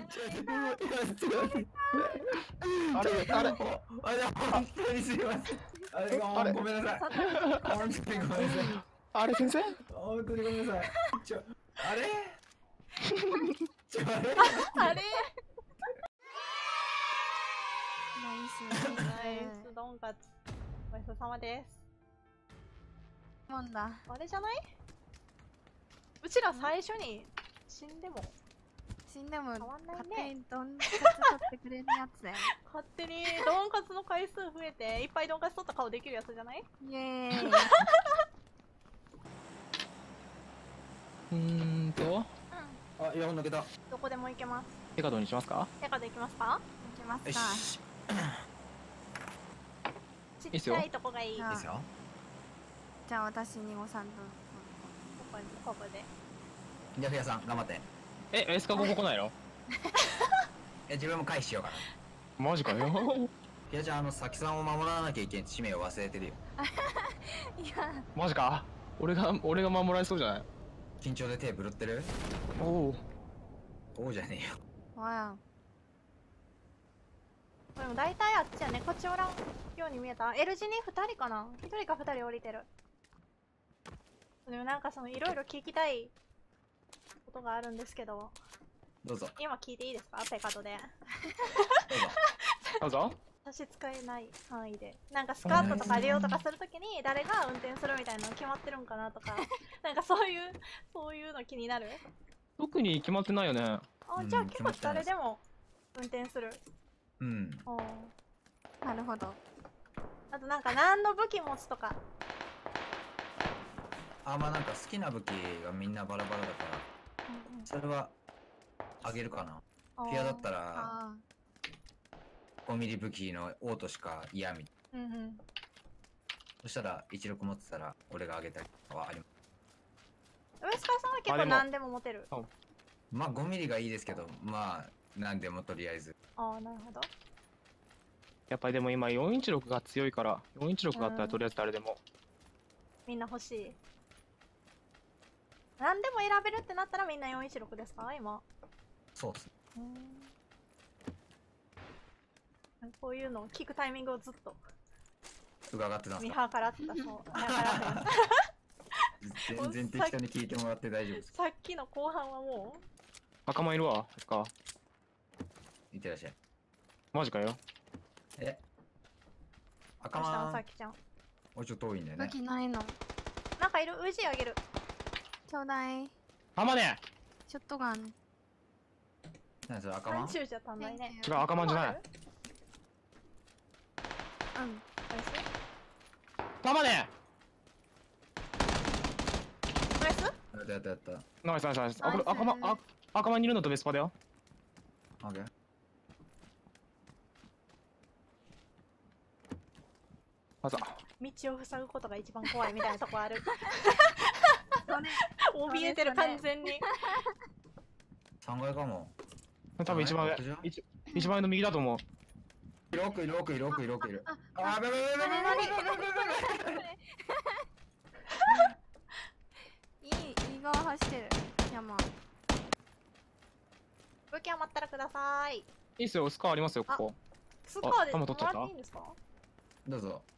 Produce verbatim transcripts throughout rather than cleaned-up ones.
あれあれあれ本当にすいません。あれあれごめんなさい。本当にごめんなさい。 あれ先生本当にごめんなさい。ちょあれちょあれあれナイスナイスドンカツごちそうさまです。 もんだ。 あれじゃない？うちら最初に死んでも死んでも変わんないね勝手にドンカツ取ってくれるやつだよ。 勝手にドンカツの回数増えていっぱいドンカツ取った顔できるやつじゃない？ イエーイ。 うーんとあ、イヤホン抜けた。 どこでも行けます。 手カドにしますか？ テカで行きますか？ いきますよか。 し。 ちっちゃいとこがいい。 いいっすよいいですよ。 じゃあ私にごさんと。 ここにここで。 じゃあフィアさん頑張って。 え、エスカここ来ないの？ え、自分も回避しようかな。 マジかよ。 フィアちゃん、あの、さきさんを守らなきゃいけん使命を忘れてるよ。 いや、 マジか。俺が、俺が守られそうじゃない？ 緊張で手ぶるってる？ おお。 おうじゃねえよ。 わでも大体あっちやね。こっちおらんように見えた。L 字にふたりかな？ ひとりかふたり降りてる。でもなんかそのいろいろ聞きたいことがあるんですけど、 どうぞ。 今聞いていいですか？ペカドで。 どうぞ。 どうぞ。 差し支えない範囲で。なんかスカートとか利用とかするときに誰が運転するみたいなの決まってるんかなとか、なんかそういう、そういうの気になる？ 特に決まってないよね。 あ、 うんじゃあ結構決まってないです誰でも運転する。 うん。 おーあ、なるほど。 あとなんか何の武器持つとか。 あ、まあなんか好きな武器がみんなバラバラだから、 うんうんそれはあげるかな。 あーフィアだったらあごミリ武器のオートしか嫌みたいな。 うんうん。 そしたらいちろく持ってたら俺があげたりとかはあります。 上塚さんは結あでも構何でも持てる。 まあごミリがいいですけど、まあなんでもとりあえず。 ああ、なるほど。 やっぱりでも今よんいちろくが強いから、よんいちろくがあったらとりあえず誰でも。 みんな欲しい。何でも選べるってなったらみんなよんいちろくですか今？ そうっす。 うーん。こういうのを聞くタイミングをずっと伺ってたんす見か？ 計らってた。そう。見計らってた。 全然適当に聞いてもらって大丈夫です。 さっきの後半はもう赤間いるわ。エスカ。 いってらっしゃい。 マジかよ。 え赤明日の間さきちゃん。 もうちょっと遠いんだよ武ね。 器ないの。 なんかいる？ウジあげる。 ちょうだい。 浜ね。 ショットガン。 何それ赤間？ 何中じゃ足んないね。 違う、赤間じゃない。 うん。 ナイ浜ね。 スナイス。 やったやったやった。 ナイスナイスナイス。あ、これナイス赤間、あ、赤間にいるのとベスパだよ。 オッケー。 あざ。 道を塞ぐことが一番怖いみたいなとこある。 それ。 怯えてる完全に。 さんがいかも。 多分一番上屋上。 一一番上の右だと思う。 ろくいるろくいるろくいるろくいる。あ、やべやべやべやべやべやべやべ。 いい、いい側走ってる。山。 武器余ったらください。 いいっすよ、スカーありますよ、ここ。 スカーでも弾取っちゃったらっていいんですか？ どうぞ。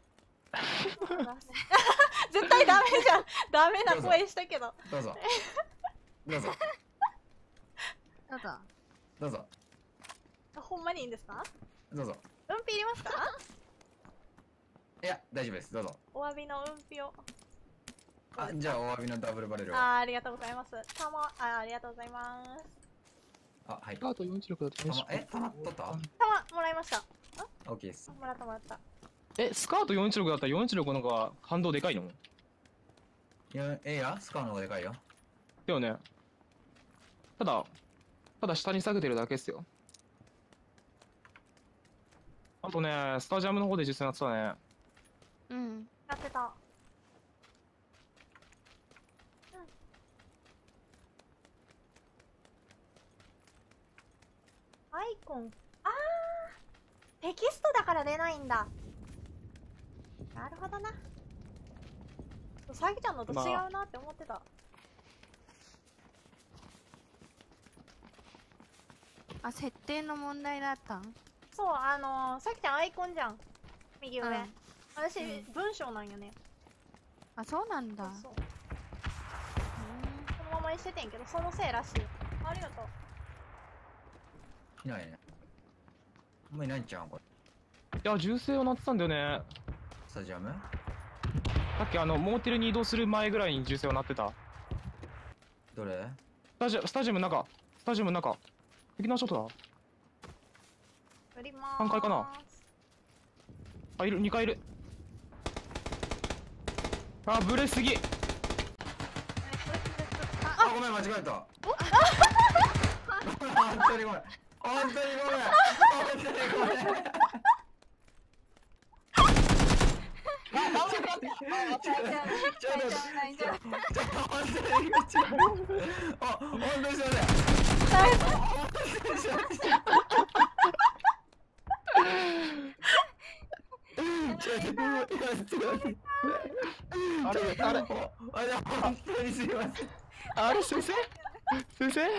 絶対ダメじゃん。ダメな声したけど。 どうぞ。どうぞ。 どうぞ。 どうぞ。 ほんまにいいんですか？ どうぞ。 運費いりますか？ いや、大丈夫です。どうぞ。 お詫びの運費を。 あ、じゃあお詫びのダブルバレルを。 あー、ありがとうございます。たま、あー、ありがとうございます。 あ、はい。 スカートよんいちろくだとたまえ、たまっとったたま、もらいました。 オッケーです。 もらったもらった。 え、スカートよんいちろくだったらよんいちろくの方が反動でかいの？ いや、ええや、スカーの方がでかいよ。 だよね。ただ、ただ下に下げてるだけっすよ。あとね、スタジアムの方で実際やってたね。 うん。 やってた。アイコン。あー、テキストだから出ないんだ。なるほどな。さきちゃんのと違うなって思ってた。 あ、設定の問題だったん？ そう、あのー、さきちゃんアイコンじゃん。右上。 うん私、 うん文章なんよね。 あ、そうなんだ。 そうそう。このままにしててんけど、そのせいらしい。ありがとう。 いないね。お前いないんちゃうんこれ。 いや、銃声は鳴ってたんだよね。 スタジアムさっきあの、モーテルに移動する前ぐらいに銃声は鳴ってた。 どれスタジア、スタジアムの中。スタジアムの中。敵のショット振りまーす。 さんかいかな。あ、いる、にかいいる。あ、ブレすぎ。 あ、ごめん、間違えた。本当にごめん。本当にごめん。本当にごめん。ちょっと、ちょっと、 大丈夫。 ちょっと、本当に、ちょっと、あ、本当にすいません。本当にすいません。ちょっと、いや、すいません。 あれ、あれ、 あれ、本当にすいません。 あれ、先生先生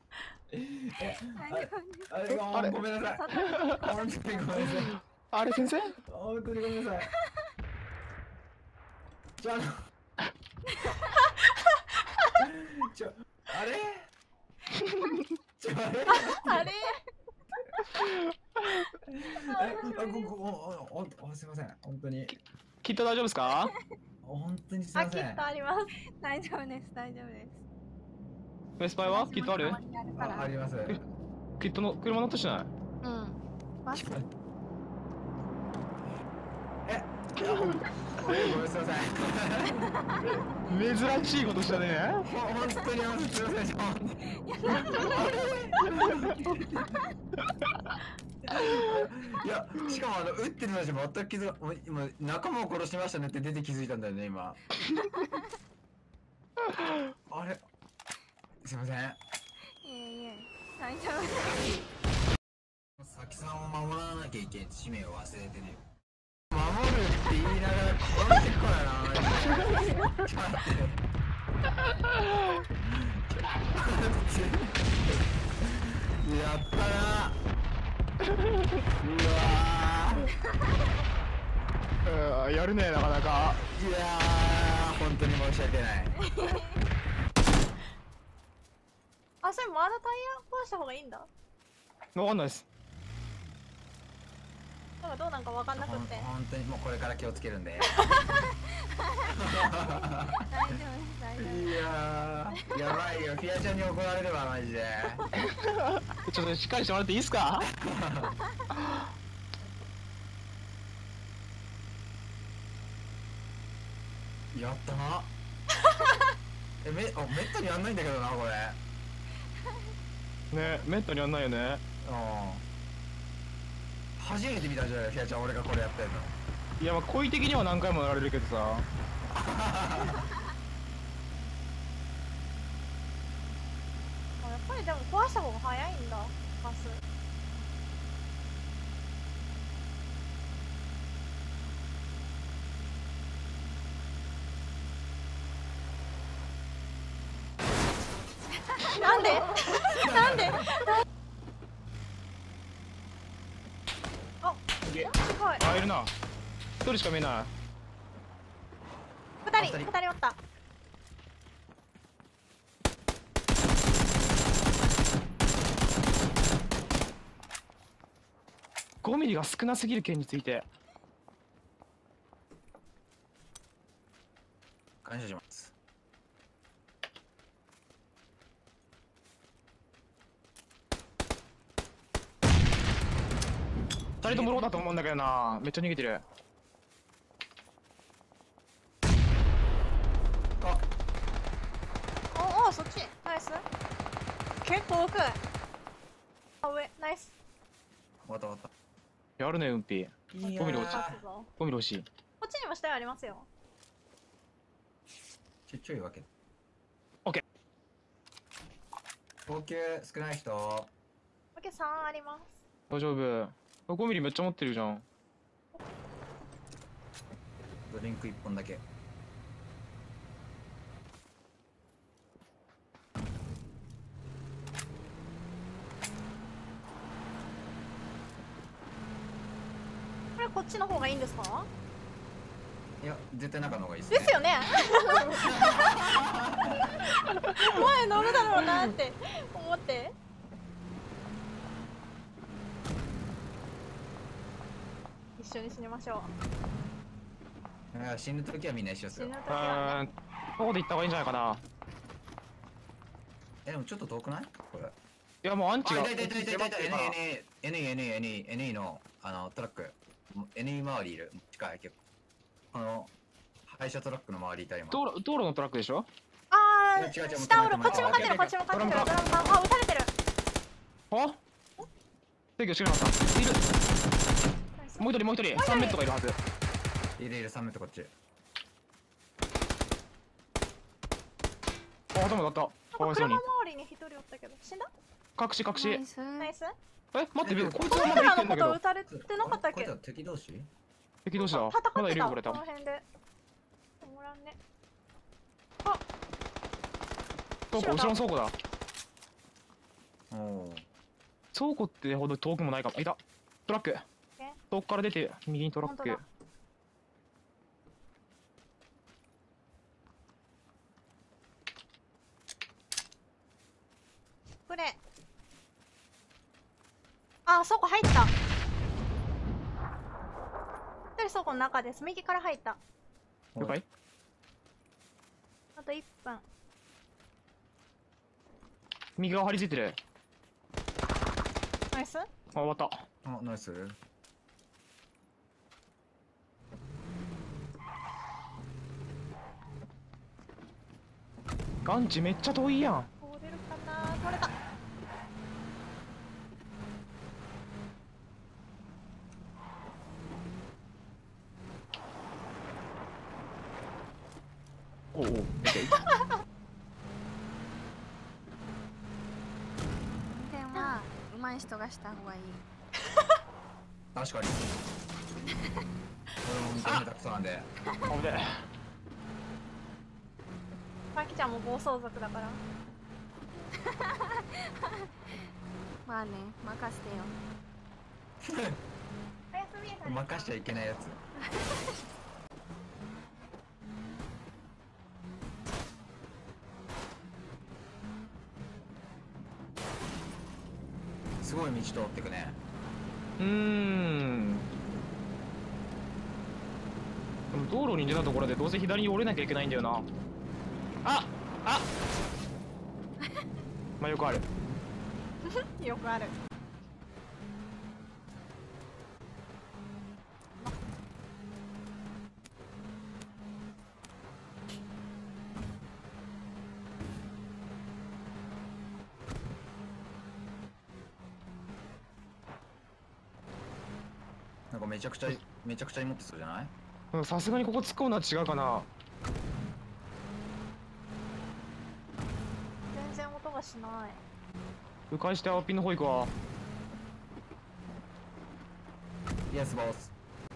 あれ、 あれごめんなさい。本当にごめんなさい。 あれ、先生本当にごめんなさい。ちょ、あの。ちょ、あれ。ちょ、あれ。 あれあ、ご、ご、お、お、お、すみません。本当に。 きっと大丈夫ですか？ 本当にすみあ、 ません。 きっとあります。 大丈夫です、大丈夫です。 ベスパイはきっとある？ 私もたまにあるからあ、あります。 きっとの車乗ったしない？ うん。バス。 え、いや、ごめん、ごめん、すみません。 珍しいことしたね。 ほ、本当に、本当にすみません。いや、しかも、あの、撃ってるのに全く気づか、もう今、仲間を殺しましたねって出て気づいたんだよね、今。あれ。すみません。 いえいえ、大丈夫です。 さきさんを守らなきゃいけん使命を忘れてね。守るって言いながら殺してくからな。ちょっと待って。やったな。うわうん、やるね、なかなか。 ー。いやー、本当に申し訳ない。 あ、それまだタイヤ壊した方がいいんだ。 わかんないです。 なんかどうなんかわかんなくほんて。 本当にもうこれから気をつけるんで。 大丈夫です、大丈夫いやー、やばいよ。フィアちゃんに怒られるわ、マジで。 ちょっとしっかりしてもらっていいですか？ やったな。え、め、あ、めったにやんないんだけどな、これ。 ね、めったにやんないよね。 うん。初めて見たんじゃないフィアちゃん、俺がこれやってんの。 いや、まあ、故意的には何回もやられるけどさ。 やっぱりでも壊した方が早いんだ、バス。なんでなんであ、 すげえ。 すごい。 あ、いるな。一人しか見えない。 二人、 二人二人おった。 ごミリが少なすぎる件について。 感謝します。 二人ともローだと思うんだけどな。めっちゃ逃げてる。 あ、 おお、そっち。ナイス。結構奥。あ、上。ナイス。 終わった終わっやるね、うんぴ。 た。いごミリ落ち勝つぞ。 ごミリ欲しい。 こっちにも下ありますよ。 ちょちょいわけ。 オッケ高級少ない人。 オッケーさんあります。 大丈夫。ごミリめっちゃ持ってるじゃん。 ドリンク一本だけ。 こっちの方がいいんですか？ いや絶対中の方がいいっすね。 ですよね。前乗るだろうなって思って。一緒に死にましょう。 いや死ぬ時はみんな一緒ですよ。 死ぬ時うはね。 ーん、ここで行った方がいいんじゃないかな。 えでもちょっと遠くないこれ。 いやもうアンチがあいたいたいたいたいたいた。 迫ってるからエヌイー エヌイー エヌイー エヌイー エヌイー のあのトラック エヌイー 周りいる。近い結構。この廃車トラックの周りいた今。 道路道路のトラックでしょ。 あいや違う違うー、下おる。 もう止まっこっち向かってる、こっち向かってる。ドラム缶。あ、撃たれてる。 あ制御してくれました。いる。もう一人もう一人さんメットがいるはず。 いるいるさんメートルこっち。 あ頭だった。かわいそうに車周りに一人おったけど死んだ？ 隠し隠し。 ナイス。 ナイス。 え待ってえこいつはま僕らだ生きてんだけどのこと撃たれてなかったっけ？ これこれ敵同士？ 敵同士だ。 戦ってた。 まだいるよこれ多こ分。 の辺で。おらんね。 倉庫後ろの倉庫だ。 おお。 倉庫ってほど遠くもないかも。いたトラック。遠くから出て右にトラック本当だ。これ。あ、倉庫入った。一人倉庫の中です。右から入った。 了解。 あといっぷん。 右側張り付いてる。 ナイス。 あ終わった。 あナイス。 ガンチめっちゃ遠いやん。 通れるかな。取れた。 おおめっちゃいい。 運転は上手い人がした方がいい。 確かに。俺も運転下手くそなんで。 危ねマキちゃんも暴走族だから。 まあね、任せてよ。 おやすみなさい。 任しちゃいけないやつ。すごい道通ってくね。 え。うーん。でも道路に出たところでどうせ左に折れなきゃいけないんだよな。ああまあよくある。 よくある。 なんかめちゃくちゃめちゃくちゃに持ってそうじゃない？ うんさすがにここ突っ込むのは違うかな。 全然音がしない。 迂回してアピンの方行くわ。 イエスボス。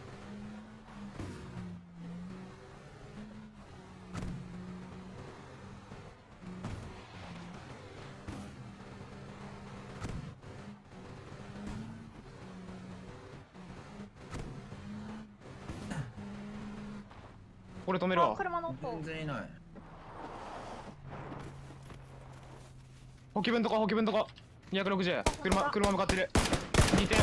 これ止めるあ、 わ。 車の音。 全然いない。 補給分とか補給分とかにひゃくろくじゅう。車車向かってる。にてん。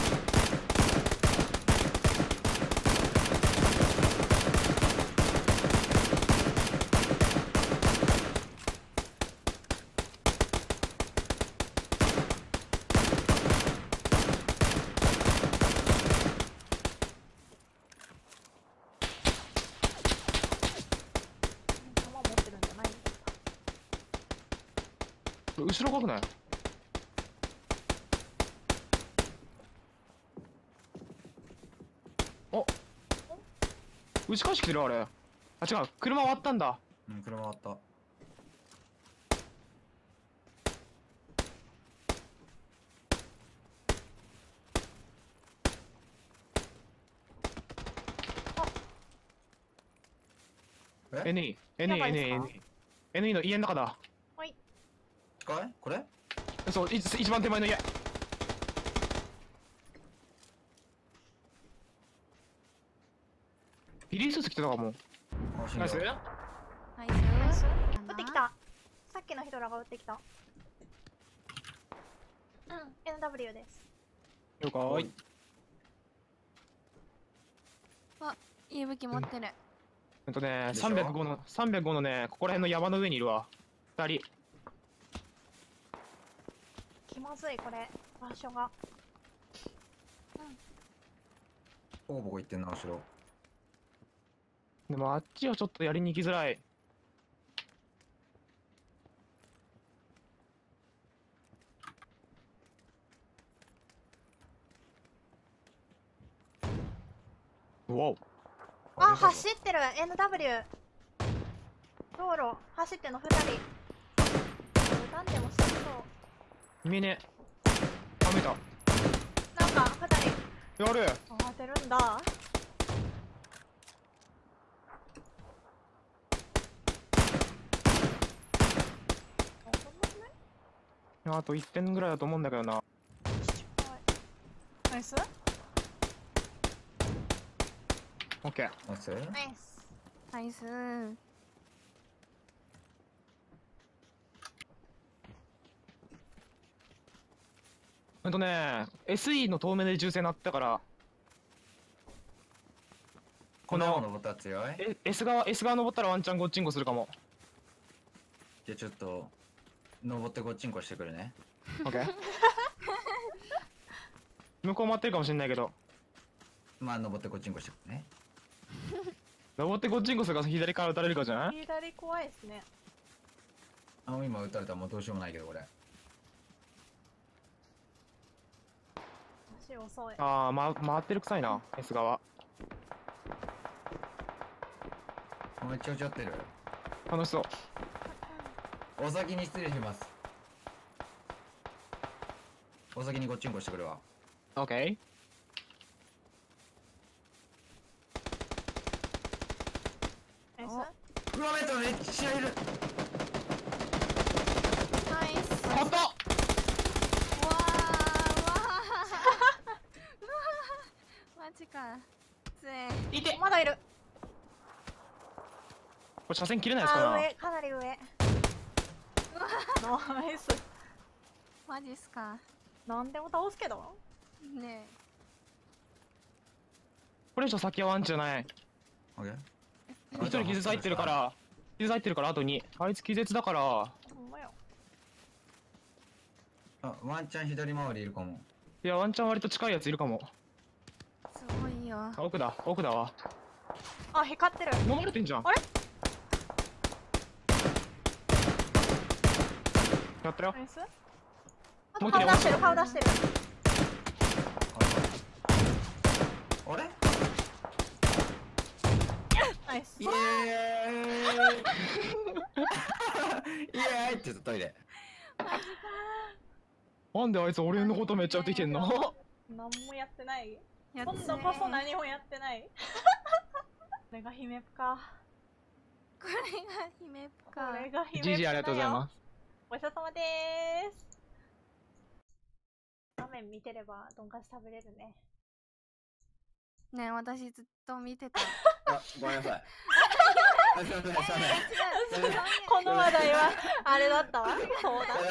弾持ってるんじゃない？ 後ろかくない？お打ち返してきてるあれ。あ違う車割ったんだ。 うん車終わった。えエヌイー エヌイー エヌイー エヌイー エヌイー の家の中だ。 はい。 近いこれ？ そうい一番手前の家。 リリース来てたかも。 あ、死んだナイス。 ナイナイスス撃ってきた。さっきのヒドラが撃ってきた。うん、エヌダブリュー です。 了解。 いい武器持ってる。 えっとね、 でしょさんびゃくごの、さんびゃくごのね、ここら辺の山の上にいるわ。ふたり。 気まずい、これ。場所が。 ほぼこ行ってんな、後ろ。 でもあっちはちょっとやりに行きづらい。うわお。 あ、走ってる エヌダブリュー。道路、走ってんのふたり。撃たんでも死にそう。 見えねえ。あ、見えた。 なんか、ふたり。 やる。 あ、当てるんだ。 あといってんぐらいだと思うんだけどな。 ナイスオッケー。 ナイス。 ナイス。 ナイス。 ほんとね、エスイー の遠目で銃声鳴ったから、このこの登ったら強い。 え S 側、S 側登ったらワンチャンゴッチンゴするかも。 じゃあちょっと、登ってこっちんこしてくるね。 オッケー。向こう待ってるかもしんないけど、 まあ、登ってこっちんこしてくるね。 登ってゴッチンゴするか左から撃たれるかじゃない？ 左怖いっすね。 あの、今撃たれたらもうどうしようもないけど、これ。 足遅い。 あー、ま、回ってる臭いな、S 側。 めっちゃ撃ち合ってる。 楽しそう。 お先に失礼します。お先にこっちんこしてくるわ。 オッケー。 ナイス。 うわ、めっちゃめっちゃいる。 ナイス。 勝ったわーわーマジか。つえ。 いて。 まだいる。 これ車線切れないですかあー、 な？ 上、かなり上。ナイス。 マジっすか。 なんでも倒すけど。 ねこれ以上先はワンチじゃない。 オッケー。 一人傷つ入ってるから、傷入ってるからあとに。あいつ気絶だから、 ほんまよ。 あ、ワンチャン左回りいるかも。 いや、ワンチャン割と近いやついるかも。 え。すごいよ。 あ、奥だ、奥だわ。 あ、光ってる。 飲まれてんじゃん。 あれやったよ。 ナイス。 もう一人顔出してる、顔出してる。 あれナイス。 イエーイイエーイって言ったトイレ。 なんであいつ俺のことめっちゃ撃ってきてんの？ 何もやってない。 やっ今度こそ何もやってない。これが姫プか。 これが姫プこか。 れが姫プ。 ジジありがとうございますす。 ごちそうさまでーす。画面見てればドンカツ食べれるね。 ねえ、私ずっと見てた。 あ、ごめんなさい。すいません、すいません。 違う違う違うこの話題はあれだったわ。そうだ。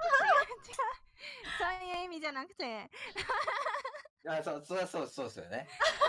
そういう意味じゃなくて。 あ、そう、そう、そう、そうですよね。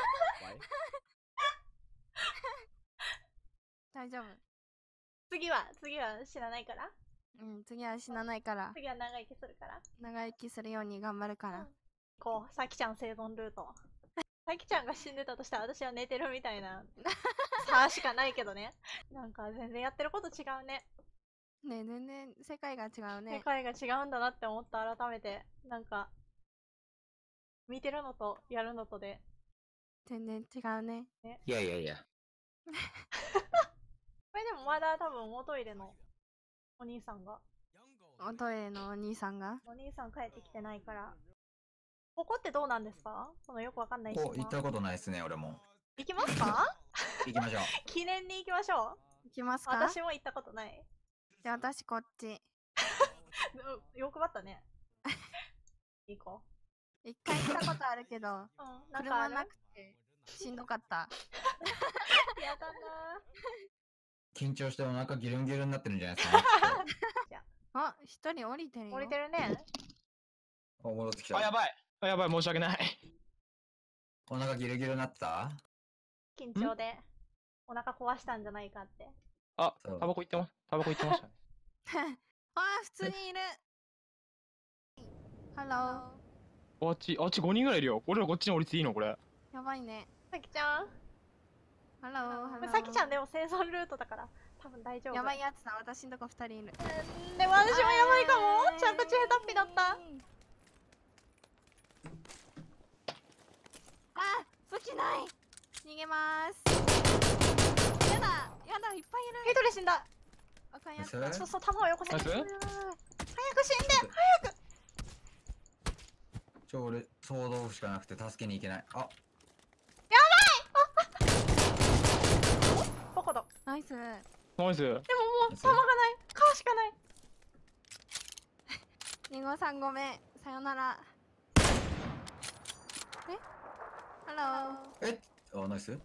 大丈夫。 次は、次は知らないから。 うん、次は死なないから。 次は長生きするから。 長生きするように頑張るから。 こう、さきちゃん生存ルート。さきちゃんが死んでたとしたら私は寝てるみたいな差しかないけどね。なんか全然やってること違うね。 ねえ、全然世界が違う世ね。 界が違うんだなって思った改めて。なんか、見てるのとやるのとで。 全然違うね。 いやいやいや。 これでもまだ多分おトイレのお兄さんが。 おトイレのお兄さんが。 お兄さん帰ってきてないから。ここってどうなんですか？そのよくわかんないこう、行ったことないですね、俺も。 行きますか？ 行きましょう。 記念に行きましょ行きますう。 か？ 私も行ったことない。 じゃあ私こっち。 欲張ったね。行こ一回行ったことあるけど、 う。うん、なんかあ車るなくて。 しんどかった。 やだな緊張してお腹ギュルンギュルンになってるんじゃないですか、ね。 あ、一人降りてるよ。 降りてるね。 あ、戻ってきた。 あ、やばい。あ、やばい、申し訳ない。 お腹ギュルギュルになってた？ 緊張でお腹壊したんじゃないかって。 あ、 そうタバコ行ってま、タバコ行ってましたね。 あー、普通にいる。ハロあっち、あっちごにんぐらいいるよ。俺らこっちに降りていいのこれ。 ー。やばいね。 さきちゃん。 ハロー、ハロー。 さきちゃんでも生存ルートだから多分大丈夫。 やばいやつだ、私んとこ二人いる。 うんでも私もやばいかも。ちゃんと中途っぴだった。 あ、武器ない。逃げまーす。やだ、やだ、いっぱいいる。 一人死んだ。 あかんやつそれだ。 そうそう、弾をよこせ。 ナイス早く死んで。 ちょ、俺、総動しかなくて助けに行けない。あ、 どこだ。 ナイス。 ナイス。 でももう弾がない。川しかない。 りんごさんごめん。さよなら。えハロー。 えあ、ナイス。 さ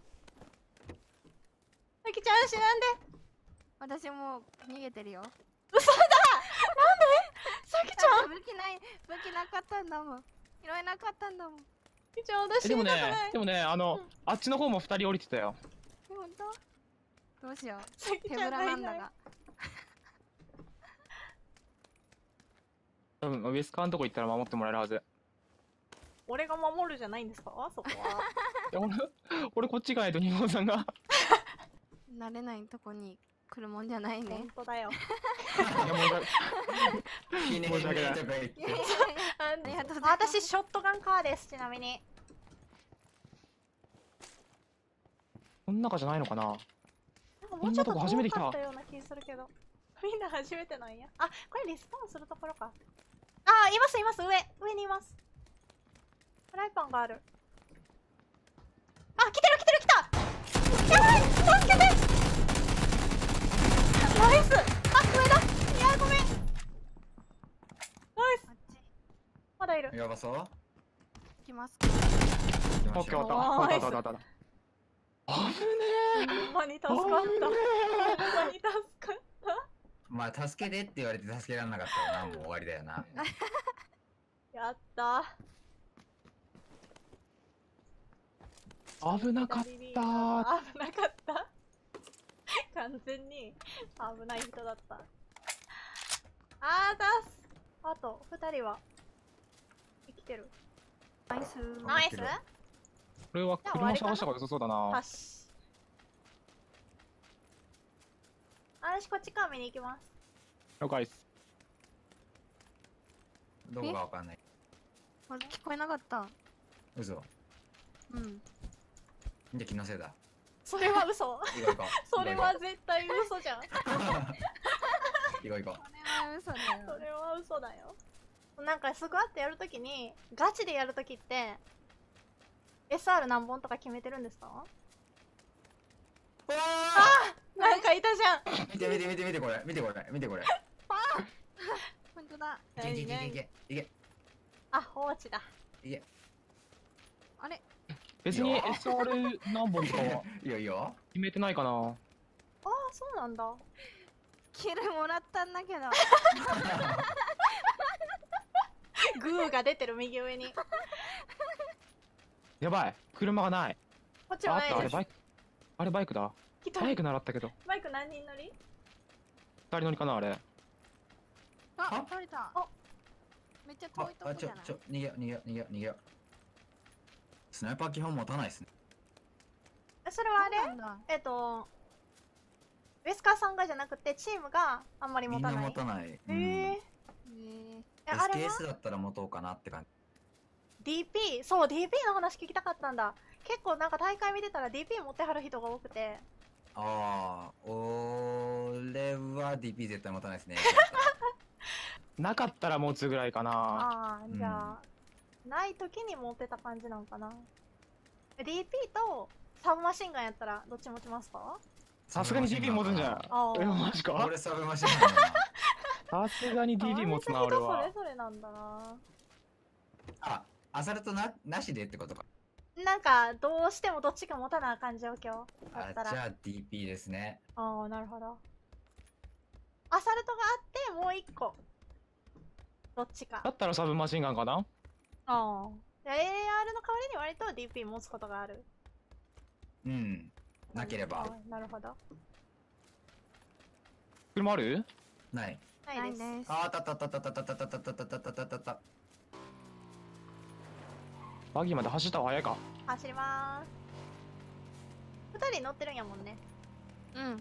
きちゃん死なんで。 私もう逃げてるよ。 嘘だ。なんでさきちゃん。 武器ない、武器なかったんだもん。拾えなかったんだもん。 さきちゃん私死えでもねにたくない。 でもねあの、 うんあっちの方もふたり降りてたよ。 え、ほんとどうしよう。 さきちゃん手ぶらなんだ足りない。 が。 多分ウエスカーのとこ行ったら守ってもらえるはず。 俺が守るじゃないんですかそこは。 いや俺俺こっち行かないと日本さんが。 慣れないとこに来るもんじゃないね本。当だよ。 いやもう記念申し訳ないとか言って。 あありがとうございます。 私ショットガンカーですちなみに。 この中じゃないのかな。 なんかもうちょっとこんなとこ初めて来た遠かったような気するけど。みんな初めてなんや。あ、これリスポーンするところか。あ、いますいます上上にいます。フライパンがある。あ、来てる来てる来た。やばい助けて。ナイス。あ、上だ。いやごめん。ナイス。 あっちまだいる。 やばそう。 行きますか。 行きましょうオッケー終わったおー終わった終わった終わった。危ねほんまに助かった。ほんまに助かった。 まあ、助けてって言われて助けられなかったらな、もう終わりだよな。 やったえ。危なかったー。 危なかった完全に危ない人だった。あーだす。あとふたりは生きてる。 ナイス。 ナイス。 生きてるこれは車探した方が良さそうだな。 よし。あ、私こっちから見に行きます。 了解っす。 どこかわかんない。 あ、聞こえなかった。 嘘。 うん。 じゃあ気のせいだ。 それは嘘。 行こう行こう。 それは絶対嘘じゃん。 行こう行こう。 これは嘘だよ。 それは嘘だよ。なんかスクワットやるときにガチでやるときって エスアール 何本とか決めてるんですか？ わなんかいたじゃん。 ー見て見て見て見てこれ見てこれ見てこれ。 本当だ。 いけいけいけいけいけあ、放置だ。 いけ。 あれ別にいいよエスアール 何本とかはいいよいいよ。 決めてないかな。 ああ、そうなんだ。 キルもらったんだけど。 グーが出てる右上に。 やばい車がない。 こっちああはないです。 ったあれバイク。あれバイクだ。 一人バイク習ったけどバイク何人乗り？ ふたり乗りかなあれ。 ああ、 取れたあ。 めっちゃ遠あいとこあちょじゃないちょ逃げよう逃げよう逃げよう逃げよう。スナイパー基本持たないっすね。 えそれはあれそうなんだ。 えっと、ウェスカーさんがじゃなくてチームがあんまり持みんなたない。 持たない。 へえ。え、 へあれはエスケーエス だったら持とうかなって感じ。 ディーピー、そう ディーピー の話聞きたかったんだ。結構なんか大会見てたら ディーピー 持ってはる人が多くて。 ああ、俺は ディーピー 絶対持たないですね。 なかったら持つぐらいかな。 ああ、じゃあ、ない時に持ってた感じなんかな。ディーピー とサブマシンガンやったらどっち持ちますか？ さすがに ディーピー 持つんじゃん。 あえマジか。 俺サブマシンガンだな。 さすがに ディーピー 持つな俺はあ人それ。ぞれなんだな。 あ、アサルトななしでってことか。 ななんかどうしてもどっちか持たなあかん状況だあ、 ったら。 じゃあ ディーピー ですね。 ああ、なるほど。アサルトがあってもう一個どっちか。 だったらサブマシンガンかな。 ああ。エーアール の代わりに割と ディーピー 持つことがある。 うん。なければ。 あなるほど。 車ある？ ない。 ないです。 です。 あーたたたたたたたたたたたたたたたた。 バギーまで走った方が早いか。 走りまーす。二人乗ってるんやもんね。 うん。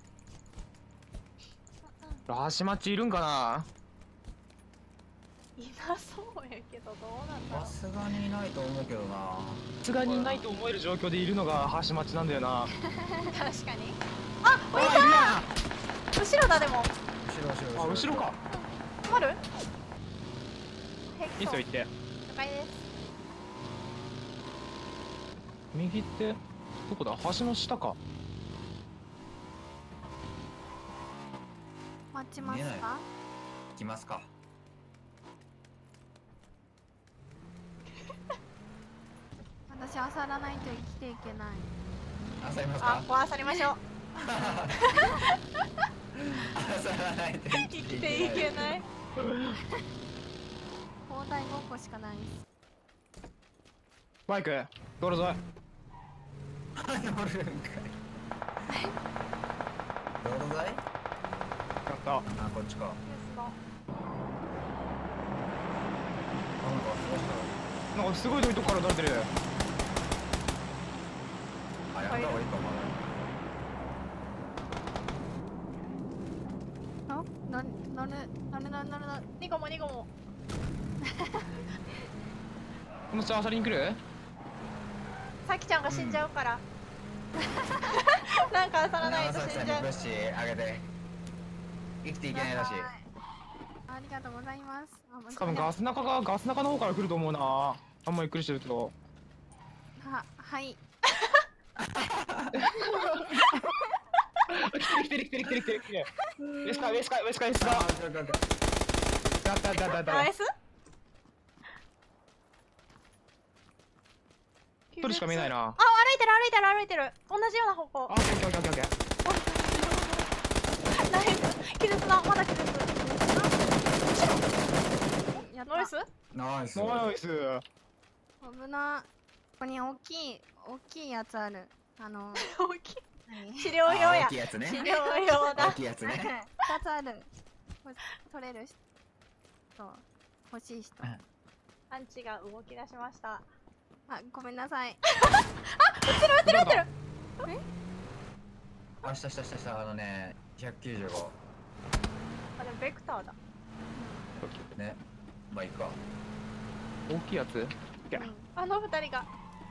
ラハシマッチいるんかな。 いなそうやけどどうなんだろさすがにいないと思うけどな。 さすがにいないと思える状況でいるのがラハシマッチなんだよな。 う。確かに。あ、 あ、いおいたるや後ろだでも。 後ろ後ろん。あ、後ろか。 止まる？ いいっすよ、行って。 了解です。 右ってどこだ？橋の下か。 待ちます見えないか？ 行きますか。 私あさらないと生きていけない。 あさりますあ、 か。 ここ漁りましょう。 あさらないと生生きていけない。 砲台ごっこしかないです。 バイク道路沿い。 乗るんかい。どうだい？ やったあ、こっちか。 ですの。 あ、なんかそうしたなんかすごい遠いとこから撃たれてる。 ら。あ、やった方がいいかも。 あ、乗る乗る乗る乗る乗る乗る。 ニコもニコも。 この下あさりに来る？ さきちゃんが死んじゃうから。なんか漁らないと長崎死んじゃうさんにプッ。シーあげて。生きていけないらしい。 ありがとうございます。あもう多分ガス中がガス中の方から来ると思うな。あんまゆっくりしてると。 は、はい。 来てる来てる来てる来てる来てる。ウエスカウエスカウエスカウエスカ。 あ、オッケーオッケーオッケー。 だっただっただった。 ナイス。 一人しか見えないな。 な。 あ、歩いてる歩いてる歩いてる。同じような方向あ、。オッケーオッケーオッケーオッケー。 ナイス。気絶だ。まだ気絶。 やったナイス。 ナイス。 ナイス。 危な。ここに大きい大きいやつある。あの大きい。 何治療用あ、 や大きい。やつね。 治療用大だ。 きいやつね。 二つある。これ取れる人欲しい人。 アンチが動き出しました。 あ、ごめんなさい。 撃ってる撃ってる撃ってる。 あ、したしたしたした。あのね、ひゃくきゅうじゅうご。 あ、でもベクターだ。 ね。まあいいか。 大きいやつ。 うんあの二人が。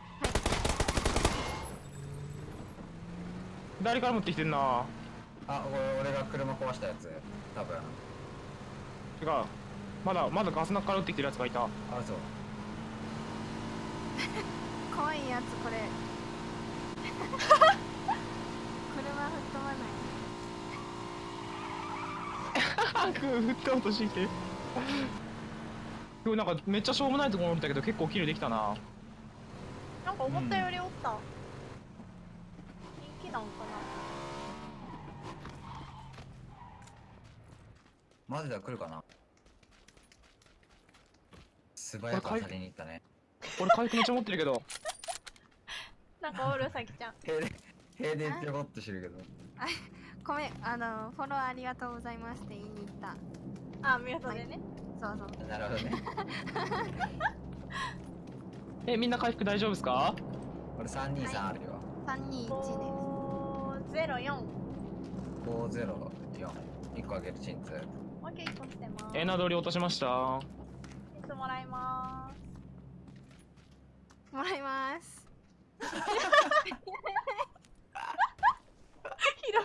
左から持ってきてんな。 あ、これ俺が車壊したやつ。多分。 違う。まだまだガス中から撃ってきてるやつがいた。 あ、そう。 怖いやつこれ。車吹っ飛ばない。 振って落としてきて。今日なんかめっちゃしょうもないところ降りたけど結構キルできたな。 なんか思ったよりおった。人気なんかマジで来るかな。素早く当たりに行ったね。 俺回復めっちゃ持ってるけど。 な。なんかおるさきちゃん。 平で平でぴょこっとしてるけど。 ごめん、あのフォローありがとうございますって言いに行った。 あ、ミュートでね。 そうそう。 なるほどね。 え、みんな回復大丈夫ですか？ 俺さんにさんあるよ。 三二一です。 ごゼロよん。 ごゼロよん。いっこあげるチンツ。 オッケー、いっこ来てます。 エナドリ落としました。 いつもらいまもらいます。 ーす。拾えない。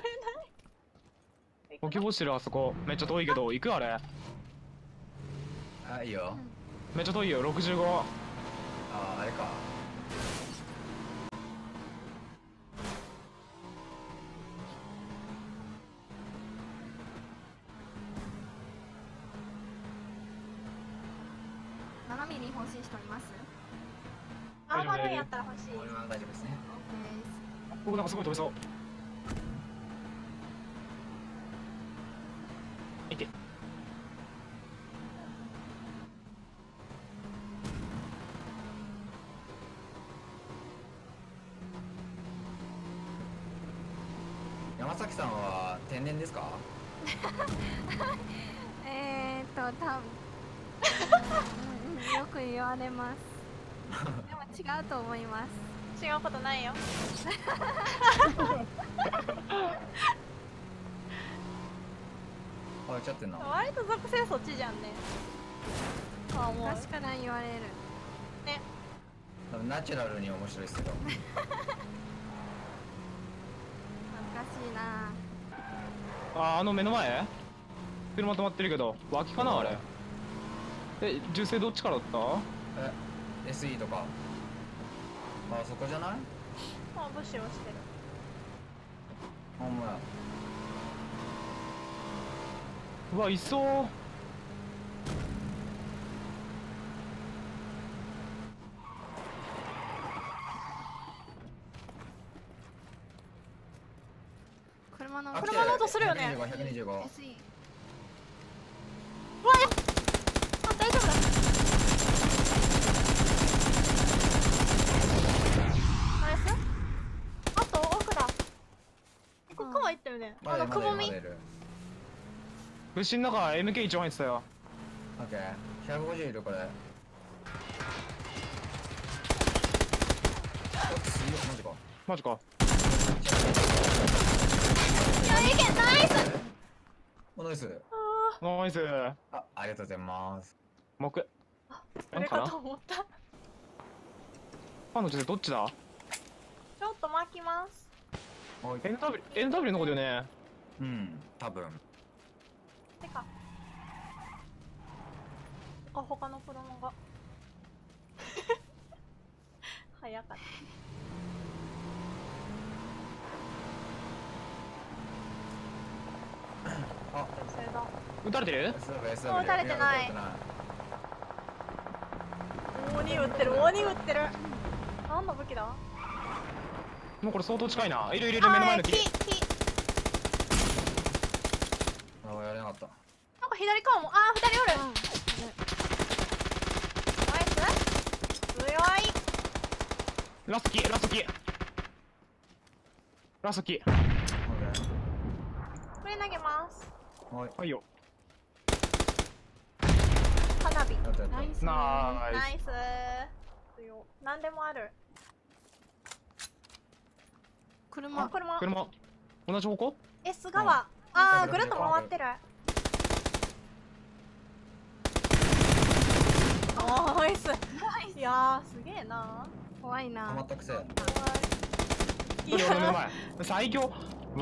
置き干してるあそこ。めっちゃ遠いけど、行くあれ。 あ、いいよ。 めっちゃ遠いよ、ろくじゅうご。 あ、あれか。 七ミリ欲しい人います？ あ頑張るんやったら欲しい。 俺は大丈夫ですね。 僕なんかすごい飛びそう。いけ。 山崎さんは天然ですか？ えーっと多分うんうんよく言われます。でも違うと思います。 違うことないよ。 あ、ちゃってんな。 割と属性そっちじゃんね。あ、もう確かに言われる。 多分ナチュラルに面白いですけど。 恥ずかしいな。 あー、あの目の前車止まってるけど脇かなあれ。え、銃声どっちからだった？ え、エスイー とか。あ、そこじゃない？ あ、ブッシュをしてる。 ほんまや。 うわ、いそう。 車のあ、 車の音するよね。 ひゃくにじゅうご、ひゃくにじゅうご。 エスイー。 うわよ。あ、大丈夫だ。ナイス。あと奥だ。ここ川行ったよね。あのくぼみ。 まだいる。 牛の中 エムケーいち 入ってたよ。 オッケー。ひゃくごじゅういるこれ。お、すげえ、マジか。 マジか。 いや、いけ、ナイス。 お、ナイス。 あナイス。 あ、ありがとうございます。 木。 あ、 なんかなそれかと思った。 ファンの女性どっちだ？ ちょっと巻きます。 おい。 エヌダブリュー、エヌダブリュー の子だよね。 うん、多分。 てか。他他の車が。早かった。 あ、 女性だ。 撃たれてる？ エスダブリュー、エスダブリュー。 もう撃たれてない撃たれて鬼撃ってる、鬼撃ってる。何の武器だ？ もうこれ相当近いな。いるいるいる、目の前の木。 木、木。 あ、やれなかった。 なんか左側も、あー、二人おる。ナイス。強い。 ラスト木、ラスト木。ラスト木。 オッケこれ投げます。 ー。はい。 はいよ。 花火。 やったやった。 ナイス。 ナーイナイス。強い。何でもある。 車。 あ、車。 車。同じ方向？ S 側。あー、ぐるっと回ってる。ナイス。いやー、すげえな。 怖いな。 ハマったくせ。 い俺の目のや、 前。最強。 強。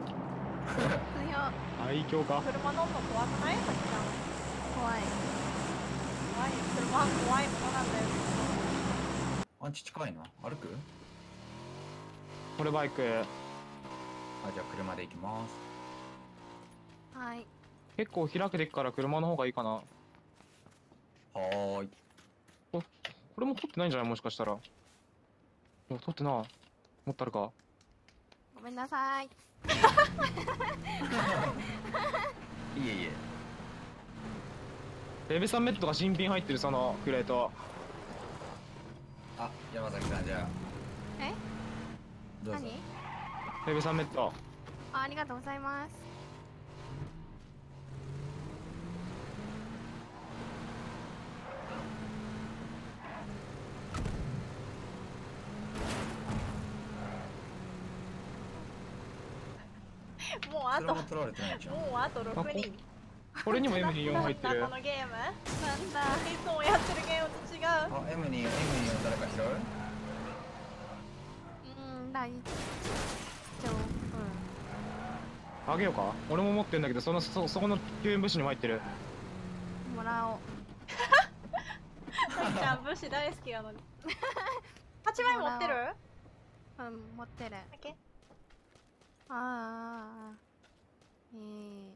最強か。 車乗んの怖くない？さっきから怖い。 怖い。車は怖いものなんだよ。 アンチ近いな。歩く？ これバイク。 あ、じゃあ車で行きます。 はい。 結構開けてっから車の方がいいかな。 はーい。 これも取ってないんじゃない？もしかしたら。でも取ってな。持ってあるか。 ごめんなさい。 いえいえ。 レベさんメットが新品入ってるそのクレート。 あ、山崎さんじゃあ。 え？ どうぞ。 何？ レベさんメット。 あ、ありがとうございます。 もうあと、もそれも取られてないじゃん。 うあとろくにん。 これにも エムにじゅうよん 入ってるなんだこ。のゲーム。 なんだ。 いつもやってるゲームと違う。 あ、エムに、エムに誰か拾う？ うん、大丈夫。 あげようか。俺も持ってんだけど、そのそそこの救援物資にも入ってる。 うん。もらおう。 さきちゃん武士大好きやのに。はちまい持ってる？ うん、持ってる。 だけ？ あーあー。え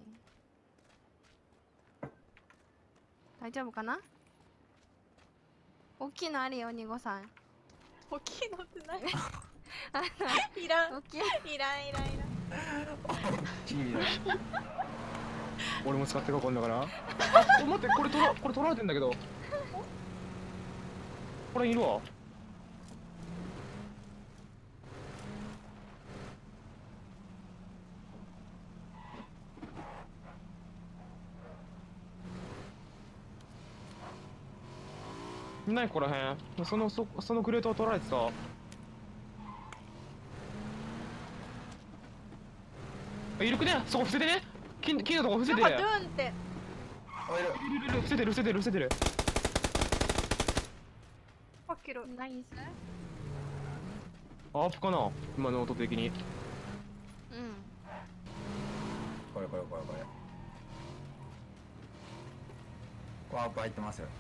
ー。大丈夫かな？大きいのあるよ、にごさん。 大きいのって何？ あいらんの大きいいらんいらんいらん。 大きいな。 俺も使ってこ今度から。お待ってこれ取らこれ取られてんだけど。これいるわ。何ここらへん。そのそそのクレートを取られてた。あいるくね。そこ伏せてね。金金のとこ伏せて。 なんかドゥーンっておいる。 いるいる伏せてる伏せてる伏せてる。 あっきる。 ナイス。 アップかな今の音的に。 うん。 これこれこれこれ。これアップ入ってますよ。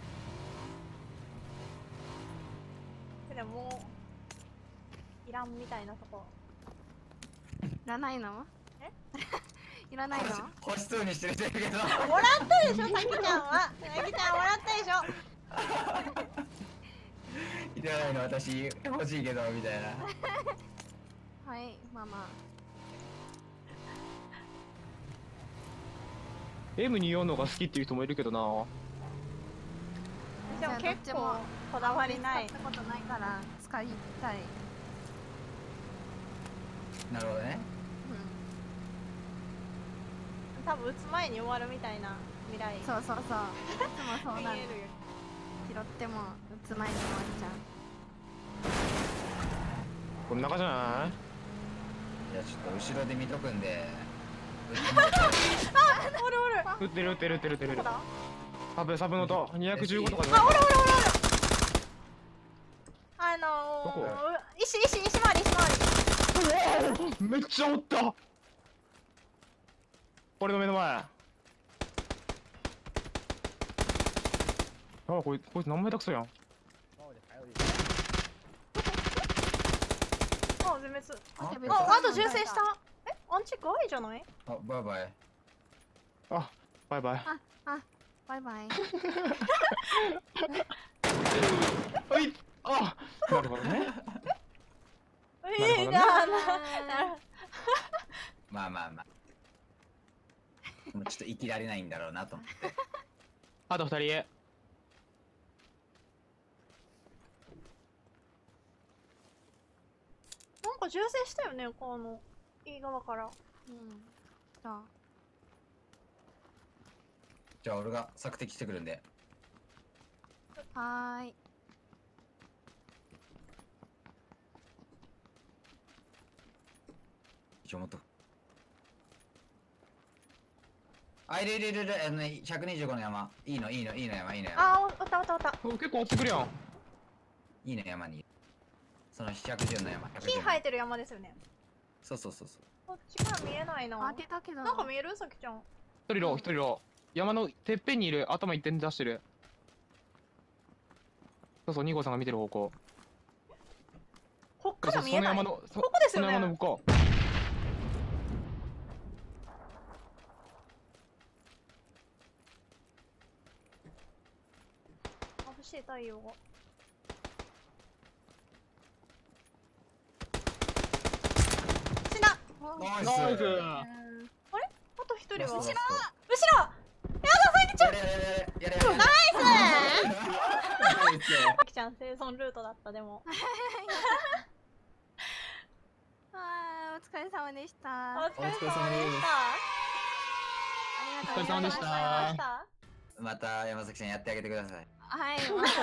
でももういらんみたいなとこ。 いらないの？ え？ いらないの？ 欲しそうにしてる人いるけど。 もらったでしょ、さきちゃんは。さきちゃんもらったでしょ。 いらないの私欲しいけどみたいな。 はいママ。 エムにじゅうよん の方が好きっていう人もいるけどな。 でも結じゃあどっちも構こだわりない使。ったことないから使いたい。 なるほどね。 う多分打つ前に終わるみたいな未来。 ん。そうそうそう。いつもそうなる。 見えるよ。 拾っても打つ前に終わっちゃう。 こん中じゃない？ じゃあちょっと後ろで見とくんで。 あ、おるおる。 撃ってる撃ってる撃ってる撃ってるどこ。だ？ サブサブの音にひゃくじゅうごとかで。 あ、おるおるおるおる。あどこのー、石石石回り石回り。 めっちゃおった。俺の目の前。あこいこいつ何も下手くそやん。 あ、全滅。 ああ、あと銃声した。え、アンチガイじゃない？ あバイバイ。 あバイバイ。 ああバイバイ。 おいあなるほどね。 ええ、 なるほどねなななまあまあまあ。もうちょっと生きられないんだろうなと思って。 あと二人。 なんか銃声したよね、このいい側から。 うん。そう。 じゃあ俺が索敵してくるんで。 はーい。 一応持っとく。あ、いるいるいるいる。あのね、ひゃくにじゅうごの山。いいのいいのいいの山いいの山。 あ、おったおったおった。 お結構追ってくるやん。 いいの山に。そのひゃくじゅうの山。 木生えてる山ですよね。 そうそうそうそう。 こっちから見えないな。 当てたけど。 なんか見えるさきちゃん。 一人ロー一人ロー。山のてっぺんにいる。頭一点出してる。そうそうに号さんが見てる方向。 こっそうそうから見えない。 その山のそここですよねその山の向こう。 眩しい太陽が。死んだ。 ナイスナイス。 うんあれ？あと一人は。後ろ。 後ろやださきちゃん。 やれやれやれやれやれ。 ナイナイスさきちゃん生存ルートだったでも。 あーお疲れ様でした。 おあ疲れ様でした。 りがとうございまお疲れ様でしありがとうございましたた。 また山崎さんやってあげてください。 はい。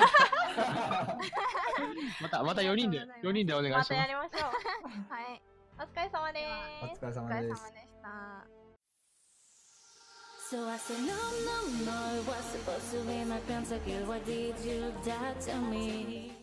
またまたよにんでよにんでお願いましたます。 やりましょう。 はい。 お疲れ様でおーす。 疲れ様お疲れ様です。 でした。 So I said, no, no, no, it was supposed to be my pentakill. Why did you die to me?